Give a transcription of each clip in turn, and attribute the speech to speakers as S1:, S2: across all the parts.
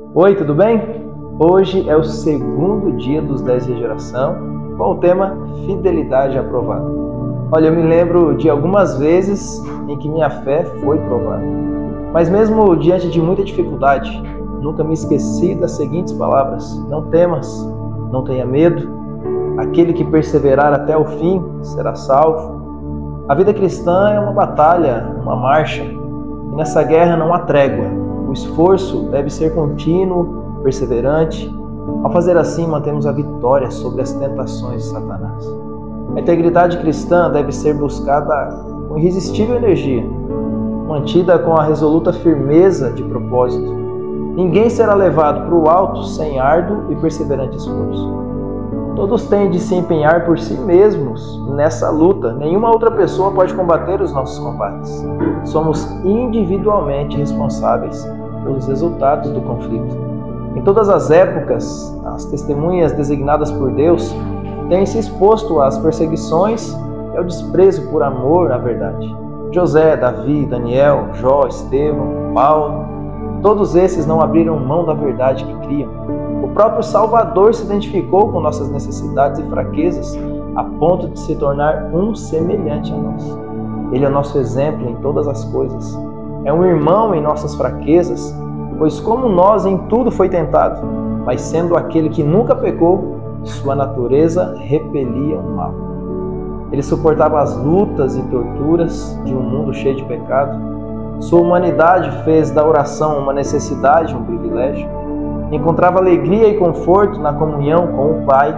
S1: Oi, tudo bem? Hoje é o segundo dia dos 10 dias de oração com o tema Fidelidade Aprovada. Olha, eu me lembro de algumas vezes em que minha fé foi provada. Mas mesmo diante de muita dificuldade, nunca me esqueci das seguintes palavras: não temas, não tenha medo, aquele que perseverar até o fim será salvo. A vida cristã é uma batalha, uma marcha, e nessa guerra não há trégua. O esforço deve ser contínuo, perseverante. Ao fazer assim, mantemos a vitória sobre as tentações de Satanás. A integridade cristã deve ser buscada com irresistível energia, mantida com a resoluta firmeza de propósito. Ninguém será levado para o alto sem árduo e perseverante esforço. Todos têm de se empenhar por si mesmos nessa luta. Nenhuma outra pessoa pode combater os nossos combates. Somos individualmente responsáveis pelos resultados do conflito. Em todas as épocas, as testemunhas designadas por Deus têm se exposto às perseguições e ao desprezo por amor à verdade. José, Davi, Daniel, Jó, Estevão, Paulo, todos esses não abriram mão da verdade que criam. O próprio Salvador se identificou com nossas necessidades e fraquezas a ponto de se tornar um semelhante a nós. Ele é o nosso exemplo em todas as coisas. É um irmão em nossas fraquezas, pois como nós em tudo foi tentado, mas sendo aquele que nunca pecou, sua natureza repelia o mal. Ele suportava as lutas e torturas de um mundo cheio de pecado. Sua humanidade fez da oração uma necessidade, um privilégio. Encontrava alegria e conforto na comunhão com o Pai.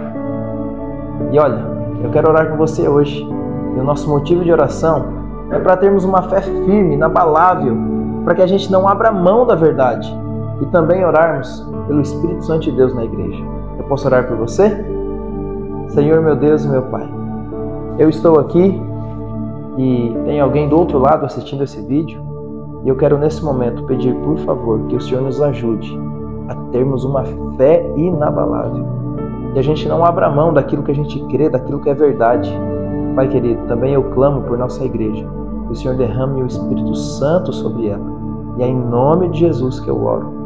S1: E olha, eu quero orar com você hoje. E o nosso motivo de oração é para termos uma fé firme, inabalável, para que a gente não abra mão da verdade. E também orarmos pelo Espírito Santo de Deus na igreja. Eu posso orar por você? Senhor, meu Deus e meu Pai, eu estou aqui e tem alguém do outro lado assistindo esse vídeo. E eu quero nesse momento pedir, por favor, que o Senhor nos ajude a termos uma fé inabalável. E a gente não abra mão daquilo que a gente crê, daquilo que é verdade. Pai querido, também eu clamo por nossa igreja. Que o Senhor derrame o Espírito Santo sobre ela. E é em nome de Jesus que eu oro.